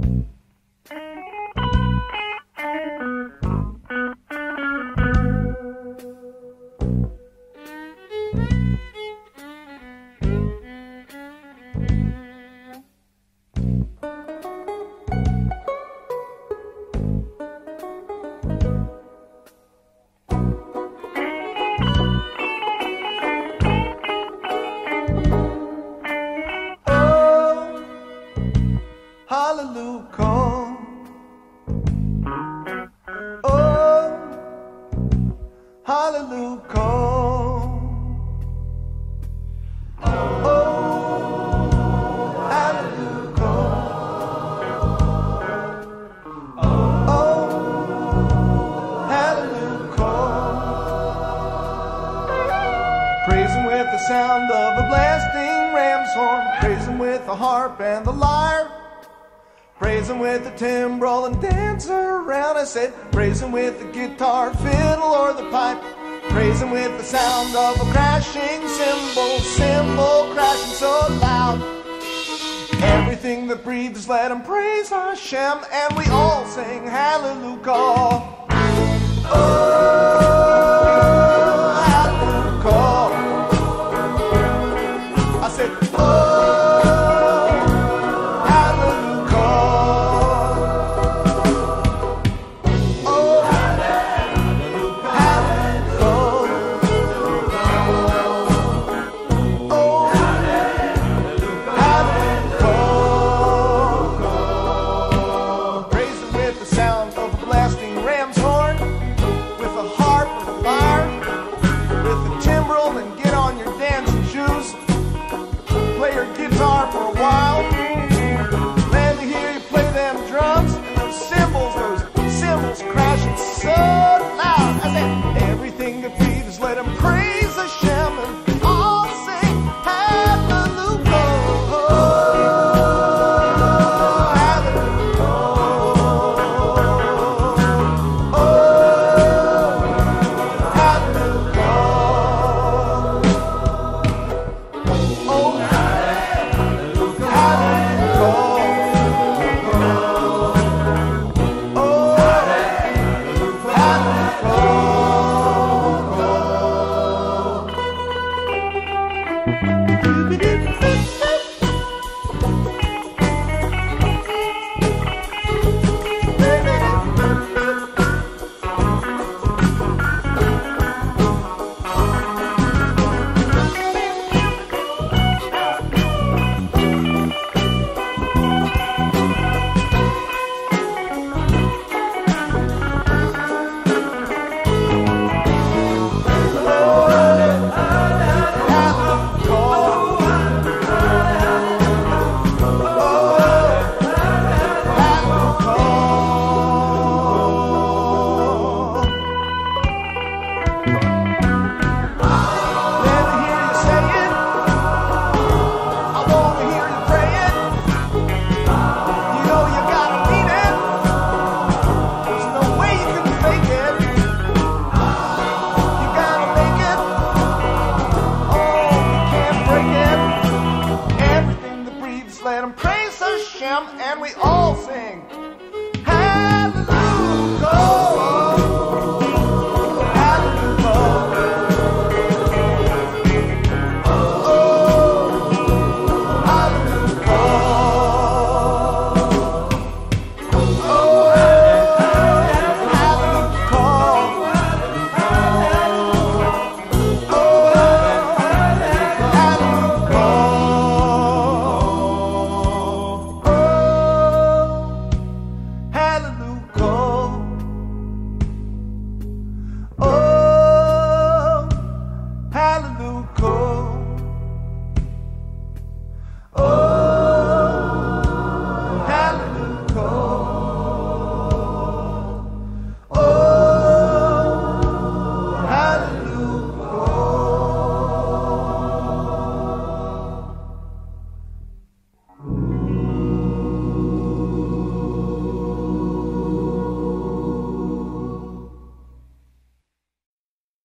Halleluka. Oh, Halleluka. Oh, Halleluka. Oh, Halleluka. Praise him with the sound of a blasting ram's horn. Praise him with the harp and the lyre. Praise him with the timbrel and dance around. I said, praise him with the guitar, fiddle, or the pipe. Praise him with the sound of a crashing cymbal, cymbal crashing so loud. Everything that breathes, let him praise Hashem, and we all sing Halleluka. Oh, Halleluka. I said, oh. And we all sing